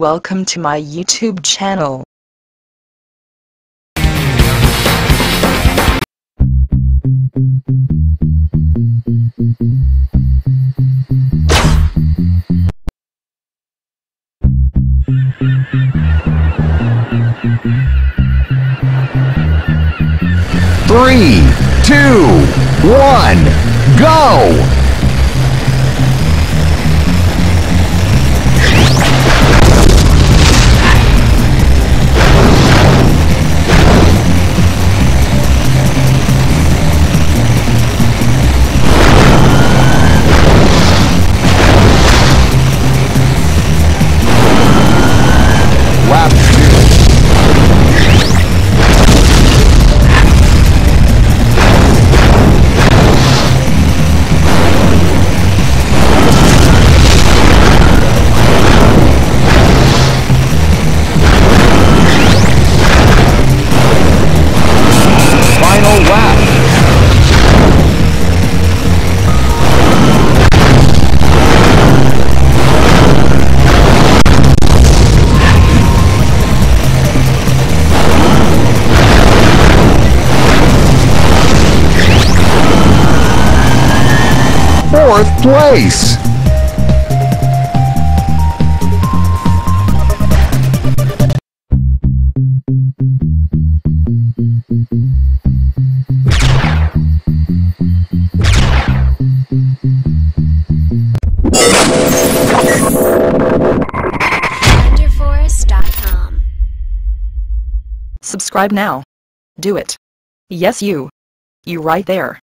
Welcome to my YouTube channel. Three, two, one, go! Lap 2. Final lap. Fourth place. Underforest.com. Subscribe now. Do it. Yes, you. You right there.